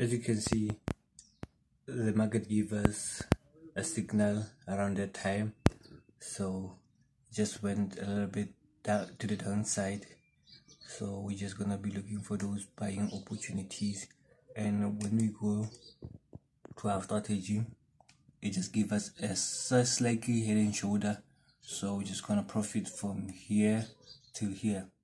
As you can see, the market gave us a signal around that time, so just went a little bit down to the downside. So we're just gonna be looking for those buying opportunities, and when we go to our strategy, it just gives us a slightly head and shoulder, so we're just gonna profit from here till here.